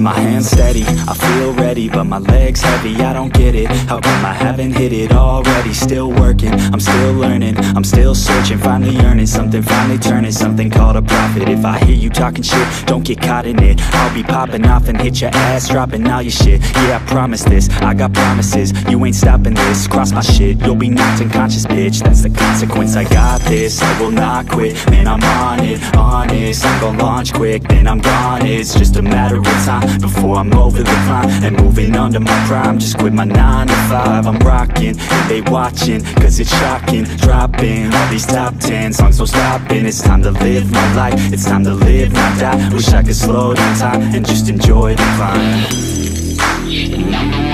my hands steady, I feel ready, but my legs heavy, I don't get it. How come I haven't hit it already? Still working, I'm still learning, I'm still searching, finally earning something, finally turning something called a profit. If I hear you talking shit, don't get caught in it. I'll be popping off and hit your ass, dropping all your shit. Yeah, I promise this, I got promises, you ain't stopping this. Cross my shit, you'll be knocked unconscious, bitch. That's the consequence, I got this, I will not quit. Man, I'm on it, honest, I'm gon' launch quick, then I'm gone. It's just a matter of time before I'm over the climb and moving under my prime. Just quit my 9 to 5, I'm rocking and they watching, cause it's shocking. Dropping all these top 10 songs, no stopping. It's time to live my life, it's time to live, not die. Wish I could slow down time and just enjoy the climb.